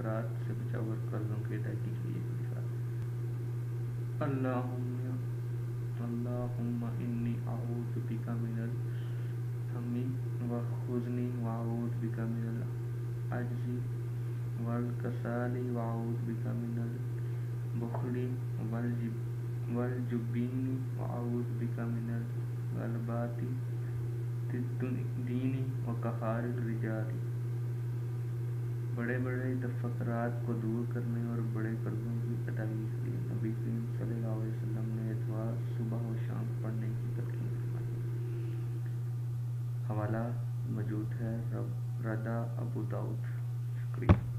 सकरात से बचाव और कर्जों की अदायगी के लिए इस्तिग़फ़ार। अल्लाहुम्मा इन्नी अऊज़ु बिका मिनल हम्मी व हुज़्नी व अऊज़ु बिका मिनल अज्ज़ि वल कसाली व अऊज़ु बिका मिनल बुख़्ली वल जुब्नी व अऊज़ु बिका मिनल गलबाति दीनी व क़हरिल रिजाली। बड़े बड़े तफ़क्कुरात को दूर करने और बड़े कर्ज़ों की अदायगी के लिए नबी करीम सल्लल्लाहु अलैहि वसल्लम ने ये दुआ सुबह व शाम पढ़ने की तलक़ीन फरमाई। हवाला मौजूद है रदा अबू दाऊद। शुक्रिया।